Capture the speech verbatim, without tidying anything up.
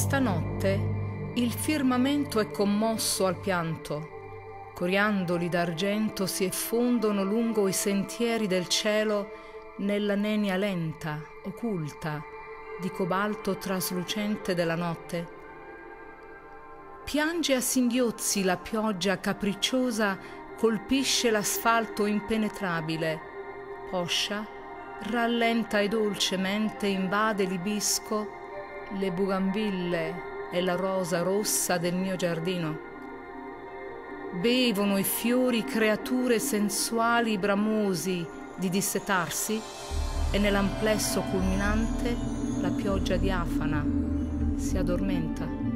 Stanotte il firmamento è commosso al pianto, coriandoli d'argento si effondono lungo i sentieri del cielo nella nenia lenta, occulta, di cobalto traslucente della notte. Piange a singhiozzi la pioggia capricciosa, colpisce l'asfalto impenetrabile, poscia, rallenta e dolcemente invade l'ibisco, le bugambille e la rosa rossa del mio giardino. Bevono i fiori creature sensuali bramosi di dissetarsi e nell'amplesso culminante la pioggia diafana si addormenta.